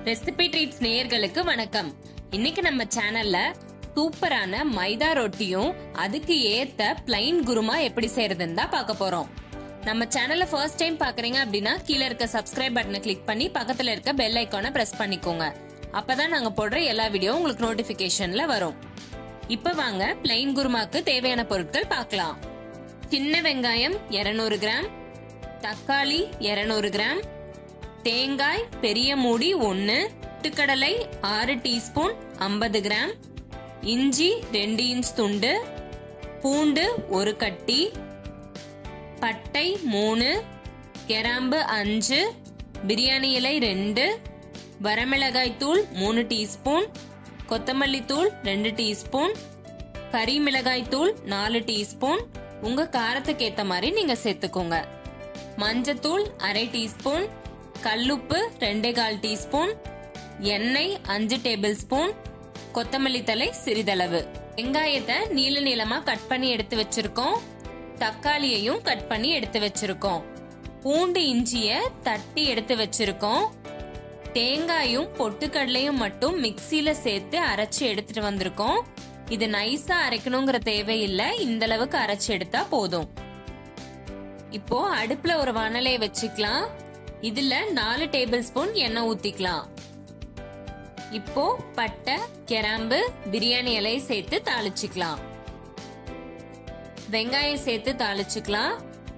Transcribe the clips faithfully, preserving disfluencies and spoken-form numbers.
Recipe treats நேயர்களுக்கு வணக்கம். இன்னைக்கு நம்ம சேனல்ல சூப்பரான மைதா ரொட்டியும் அதுக்கு ஏத்த பிளைன் குருமா எப்படி செய்யறதுன்னு தான் பார்க்க போறோம். நம்ம சேனல்ல ஃபர்ஸ்ட் டைம் பாக்குறீங்க அப்படின்னா கீழே இருக்க சப்ஸ்கிரைப் பட்டனை கிளிக் பண்ணி பக்கத்துல இருக்க பெல் ஐகானை பிரஸ் பண்ணிக்கோங்க. அப்பதான் நாங்க போடுற எல்லா வீடியோ உங்களுக்கு நோட்டிபிகேஷன்ல வரும். இப்ப வாங்க பிளைன் குருமாக்கு தேவையான பொருட்கள் பார்க்கலாம். சின்ன வெங்காயம் இருநூறு கிராம், தக்காளி இருநூறு கிராம், தேங்காய் பெரிய மூடி ஒன்னு, பொட்டுக்கடலை ஆறு டீஸ்பூன் ஐம்பது கிராம், இஞ்சி ரெண்டு இன்ச் துண்டு, பூண்டு ஒரு கட்டி, பட்டை மூணு, கிராம்பு அஞ்சு, பிரியாணி இலை ரெண்டு, வரமிளகாய் தூள் மூணு டீஸ்பூன், கொத்தமல்லி தூள் ரெண்டு டீஸ்பூன், கறி மிளகாய் தூள் நாலு டீஸ்பூன், உங்க காரத்துக்கு ஏத்த மாதிரி நீங்க சேர்த்துக்கோங்க. மஞ்சத்தூள் அரை டீஸ்பூன், கல்லுப்பு ரெண்டே கால் டீஸ்பூன், எண்ணெய் அஞ்சு டேபிள் ஸ்பூன், கொத்தமல்லி தழை சிறிதளவு. வெங்காயத்தை நீள நீளமா கட் பண்ணி எடுத்து வச்சிருக்கோம். தக்காளியையும் கட் பண்ணி எடுத்து வச்சிருக்கோம். பூண்டு இஞ்சிய தட்டி எடுத்து வச்சிருக்கோம். தேங்காயும் பொட்டுக்கடலையும் மட்டும் மிக்சியில சேர்த்து அரைச்சு எடுத்துட்டு வந்திருக்கோம். இது நைஸா அரைக்கணுங்கிற தேவையில்லை, இந்த அளவுக்கு அரைச்சு எடுத்தா போதும். இப்போ அடுப்புல ஒரு வாணலையை வச்சுக்கலாம். இதுல நாலு டேபிள் ஸ்பூன் எண்ணெய் ஊத்திக்கலாம். இப்போ பட்டை, கிராம்பு, பிரியாணி இலை சேர்த்து தாளிச்சுக்கலாம். வெங்காயம் சேர்த்து தாளிச்சுக்கலாம்.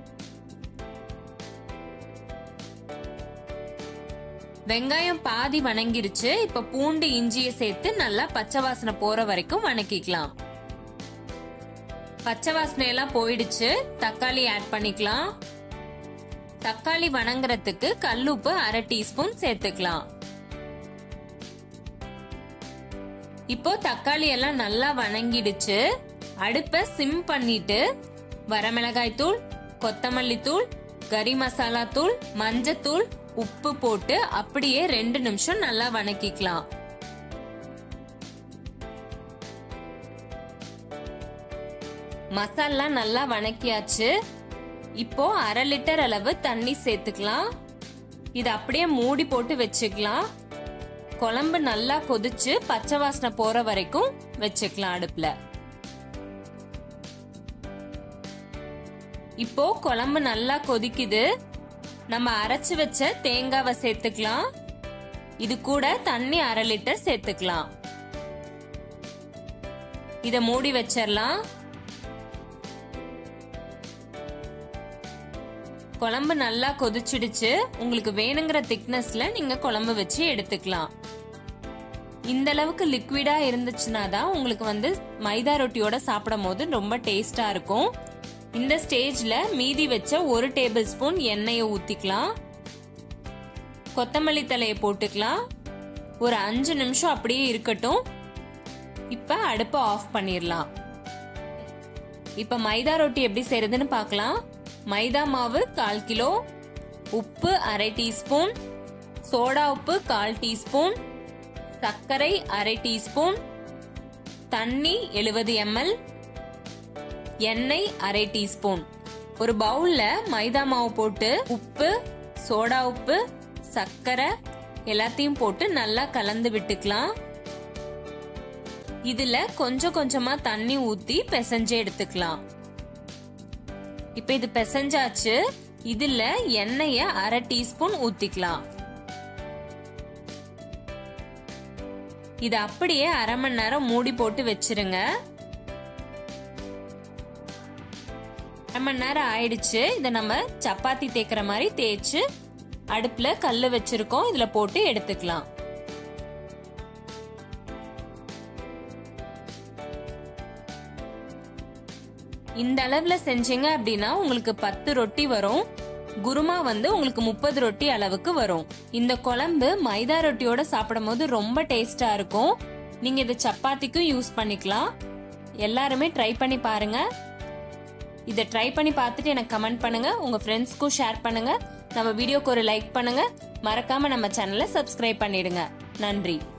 வெங்காயம் பாதி வணங்கிருச்சு. இப்ப பூண்டு இஞ்சிய சேர்த்து நல்லா பச்சை வாசனை போற வரைக்கும் வணக்கிக்கலாம். பச்சை வாசனை எல்லாம் போயிடுச்சு. தக்காளி ஆட் பண்ணிக்கலாம். தக்காளி வணங்குறதுக்கு கல்லுப்பு அரை டீஸ்பூன் சேர்த்துக்கலாம். இப்போ தக்காளி எல்லாம் நல்லா வணங்கிடுச்சு. அடுப்பை சிம் பண்ணிட்டு வரமிளகாய் தூள், கொத்தமல்லி தூள், கறி மசாலா தூள், மஞ்சத்தூள், உப்பு போட்டு அப்படியே ரெண்டு நிமிஷம் நல்லா வணக்கிக்கலாம். மசாலா நல்லா வணக்கியாச்சு. இப்போ அரை லிட்டர் அளவு தண்ணி சேர்த்துக்கலாம். இது அப்படியே மூடி போட்டு வச்சுக்கலாம். குழம்பு நல்லா கொதிச்சு பச்சை வாசனை போற வரைக்கும் வச்சுக்கலாம் அடுப்புல. இப்போ குழம்பு நல்லா கொதிக்குது. நம்ம அரைச்சு வச்ச தேங்காவை சேர்த்துக்கலாம். இது கூட தண்ணி அரை லிட்டர் சேர்த்துக்கலாம். இத மூடி வச்சிடலாம். குழம்பு நல்லா கொதிச்சிடுச்சு. உங்களுக்கு வேணுங்கிற திக்னஸ்ல நீங்க குழம்பு வச்சு எடுத்துக்கலாம். இந்த அளவுக்கு லிக்விடா இருந்துச்சுன்னா தான் உங்களுக்கு வந்து மைதா ரொட்டியோட சாப்பிடும் போது ரொம்ப டேஸ்டா இருக்கும். இந்த ஸ்டேஜ்ல மீதி வச்ச ஒரு டேபிள் ஸ்பூன் எண்ணெயை ஊத்திக்கலாம். கொத்தமல்லி தழையை போட்டுக்கலாம். ஒரு அஞ்சு நிமிஷம் அப்படியே இருக்கட்டும். இப்ப அடுப்பை ஆஃப் பண்ணிடலாம். இப்ப மைதா ரொட்டி எப்படி செய்யறதுன்னு பார்க்கலாம். மைதா மாவு கால் கிலோ, உப்பு அரை டீஸ்பூன், சோடா உப்பு கால் டீஸ்பூன், சர்க்கரை அரை டீஸ்பூன், தண்ணி எழுபது எம்எல், எண்ணெய் அரை டீஸ்பூன். ஒரு பவுல்ல மைதா மாவு போட்டு உப்பு, சோடா உப்பு, சர்க்கரை எல்லாத்தையும் போட்டு நல்லா கலந்து விட்டுக்கலாம். இதுல கொஞ்சம் கொஞ்சமா தண்ணி ஊத்தி பிசைஞ்சு எடுத்துக்கலாம். இப்ப இது பிசைஞ்சாச்சு. இதுல எண்ணெய அரை டீஸ்பூன் ஊத்திக்கலாம். இது அப்படியே அரை மணி நேரம் மூடி போட்டு வச்சிருங்க. அரை மணி நேரம் ஆயிடுச்சு. இத நம்ம சப்பாத்தி தேய்க்கிற மாதிரி தேய்ச்சு அடுப்புல கல்லு வச்சிருக்கோம். இதுல போட்டு எடுத்துக்கலாம். இந்த அளவுல செஞ்சீங்க அப்படின்னா உங்களுக்கு பத்து ரொட்டி வரும். குருமா வந்து உங்களுக்கு முப்பது ரொட்டி அளவுக்கு வரும். இந்த குழம்பு மைதா ரொட்டியோட சாப்பிடும் போது ரொம்ப டேஸ்டா இருக்கும். நீங்க இதை சப்பாத்திக்கும் யூஸ் பண்ணிக்கலாம். எல்லாருமே ட்ரை பண்ணி பாருங்க. இதை ட்ரை பண்ணி பார்த்துட்டு எனக்கு கமெண்ட் பண்ணுங்க. உங்க ஃப்ரெண்ட்ஸ்க்கும் ஷேர் பண்ணுங்க. நம்ம வீடியோக்கு ஒரு லைக் பண்ணுங்க. மறக்காம நம்ம சேனலை சப்ஸ்கிரைப் பண்ணிடுங்க. நன்றி.